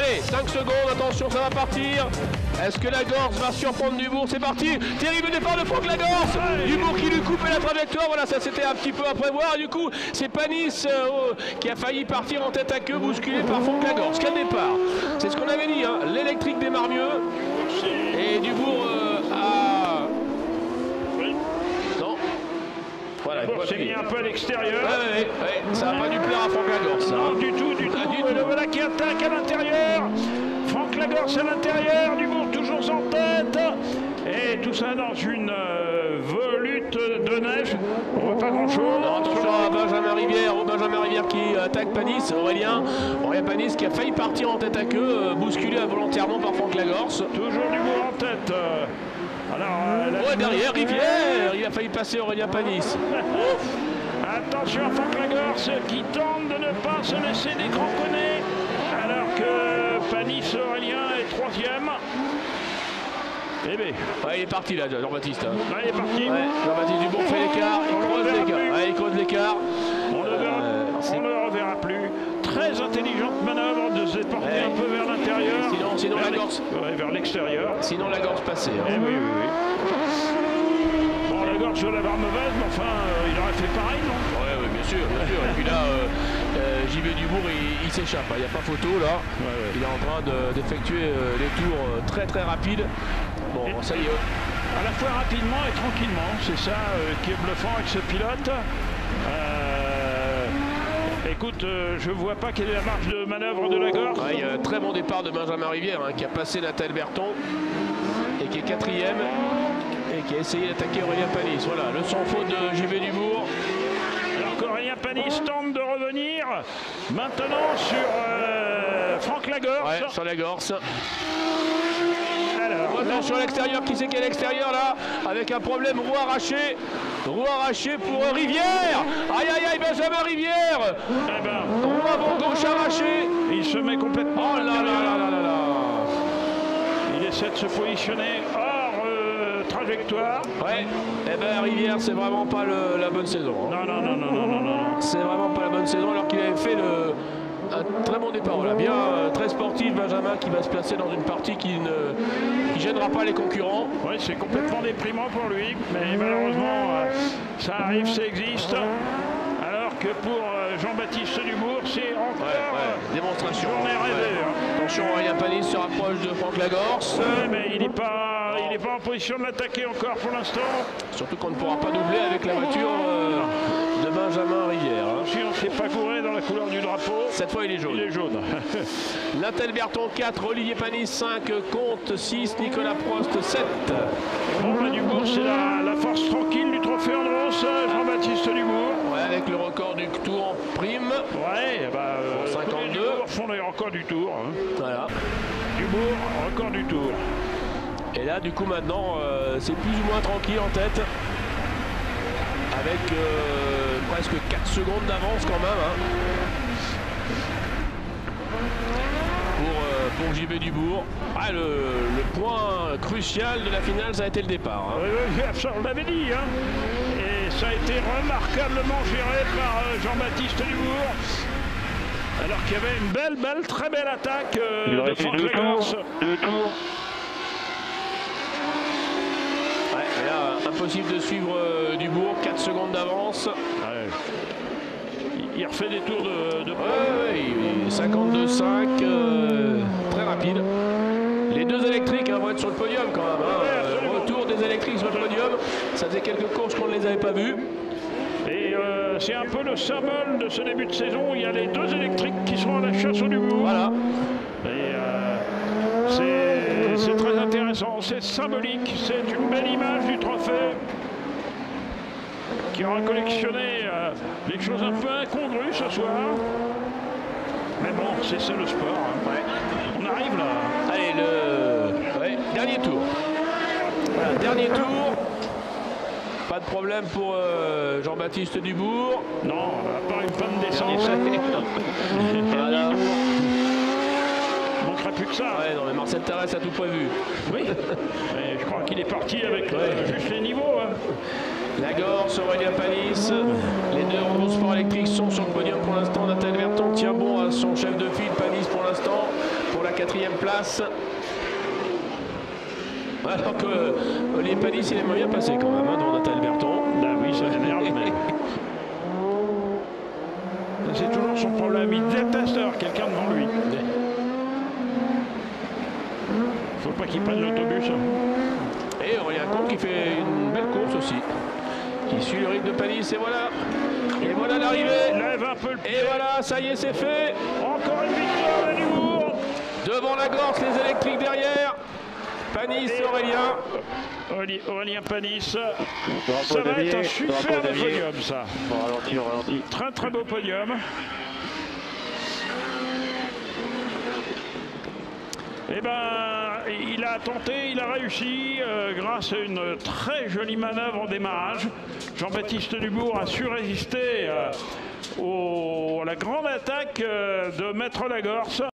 Allez, 5 secondes, attention, ça va partir. Est-ce que Lagorce va surprendre Dubourg? C'est parti. Terrible départ de Franck Lagorce. Dubourg qui lui coupe la trajectoire. Voilà, ça c'était un petit peu à prévoir. Du coup, c'est Panis qui a failli partir en tête à queue, bousculé par Franck Lagorce. Quel départ! C'est ce qu'on avait dit, hein. L'électrique démarre mieux. Et Dubourg a... Non. Voilà, c'est mis un peu à l'extérieur. Ouais, ça n'a pas dû plaire à Franck Lagorce. Non, du tout. Et le voilà qui attaque à l'intérieur. Franck Lagorce à l'intérieur, Dubourg toujours en tête. Et tout ça dans une volute de neige. On voit pas grand-chose. Attention à Benjamin Rivière qui attaque Panis. Aurélien Panis qui a failli partir en tête à queue, bousculé involontairement par Franck Lagorce. Toujours Dubourg en tête. Alors, derrière Rivière, il a failli passer Aurélien Panis. Attention à Franck Lagorce qui tente de ne pas se laisser décramponner alors que Panis Aurélien est troisième. Eh bien. Il est parti là, Jean-Baptiste. Il est parti. Jean-Baptiste Dubourg fait l'écart, il creuse l'écart. On ne le reverra plus. Très intelligente manœuvre de se déporter un peu vers l'intérieur. Sinon Lagorce. Vers l'extérieur. Sinon Lagorce passait. Oui. Bon, Lagorce doit l'avoir mauvaise, mais enfin, il aurait fait pareil, non? Oui, bien sûr. Et puis là, JB Dubourg, il s'échappe. Il n'y a pas photo là. Il est en train d'effectuer des tours très rapides. Bon, ça y est. À la fois rapidement et tranquillement, c'est ça qui est bluffant avec ce pilote. Écoute, je vois pas quelle est la marge de manœuvre de Lagorce. Il y a un très bon départ de Benjamin Rivière qui a passé Nathalie Berton et qui est quatrième et qui a essayé d'attaquer Aurélien Panis. Voilà, le sans faute de JB Dubourg. Alors qu'Aurélien Panis tente de revenir maintenant sur Franck Lagorce. Sur Lagorce. Alors, attention à l'extérieur, qui c'est qui est à l'extérieur là? Avec un problème, roue arrachée pour Rivière. Aïe, Benjamin Rivière. Roue avant gauche arrachée. Il se met complètement à l'intérieur. Il essaie de se positionner hors trajectoire. Rivière, c'est vraiment pas la bonne saison. Non. C'est vraiment pas la bonne saison alors qu'il avait fait un très bon départ, voilà. Bien, très sportif, Benjamin qui va se placer dans une partie qui gênera pas les concurrents. Oui, c'est complètement déprimant pour lui, mais malheureusement, ça arrive, ça existe. Alors que pour Jean-Baptiste Dubourg, c'est encore démonstration. Journée rêvée. Attention, Aurélien Panis se rapproche de Franck Lagorce. Mais il n'est pas en position de l'attaquer encore pour l'instant. Surtout qu'on ne pourra pas doubler avec la voiture de Benjamin Rivière. Si on ne s'est pas gouré dans la couleur du drapeau. Cette fois, il est jaune. Nathalie Berton 4, Olivier Panis 5, Comte 6, Nicolas Prost 7. Bon, Dubourg, c'est la force tranquille du trophée Andros, Jean-Baptiste Dubourg. Avec le record du tour en prime. 52. Font le record du tour. Voilà. Dubourg, record du tour. Et là, du coup, maintenant, c'est plus ou moins tranquille en tête. Avec presque 4 secondes d'avance quand même. Pour JB Dubourg. Le point crucial de la finale, ça a été le départ. Oui, on l'avait dit. Et ça a été remarquablement géré par Jean-Baptiste Dubourg. Alors qu'il y avait une très belle attaque de Franck Lagorce. Deux tours. Et là, impossible de suivre Dubourg, 4 secondes d'avance. Il refait des tours de 52,5, très rapide. Les deux électriques vont être sur le podium quand même. Retour des électriques sur le podium. Ça faisait quelques courses qu'on ne les avait pas vues. Et c'est un peu le symbole de ce début de saison. Il y a les deux électriques qui sont à la chasse au Dubourg. Voilà. Et c'est très intéressant, c'est symbolique, c'est une belle image du trophée qui aura collectionné des choses un peu incongrues ce soir. Mais bon, c'est ça le sport. On arrive là. Allez, dernier tour. Voilà, dernier tour. Pas de problème pour Jean-Baptiste Dubourg. Non, à part une panne d'essence. Voilà. Il manquera plus que ça. Non, mais Marcel Thérèse a tout prévu. Oui. Mais je crois qu'il est parti avec juste les niveaux. Lagorce, Aurélien Panis. Les deux Renault Sport électriques sont sur le podium pour l'instant. Nathalie Berton tient bon à son chef de file. Panis pour l'instant pour la 4e place. Alors que les Panis, il aimerait bien passer quand même, hein, dans Nathaniel Berton. Bah oui, ça l'énerve, mais... C'est toujours son problème, il déteste avoir quelqu'un devant lui. Faut pas qu'il prenne l'autobus. Et Aurélien Comte qui fait une belle course aussi. Qui suit le rythme de Panis, et voilà. Et voilà l'arrivée. Lève un peu le pied. Et voilà, ça y est, c'est fait. Encore une victoire à Dubourg. Devant la Gorse, les électriques derrière. Panis, Aurélien. Aurélien Panis. Ça va être un super podium, ça. Ralenti. Très très beau podium. Eh ben, il a tenté, il a réussi grâce à une très jolie manœuvre au démarrage. Jean-Baptiste Dubourg a su résister à la grande attaque de Maître Lagorce.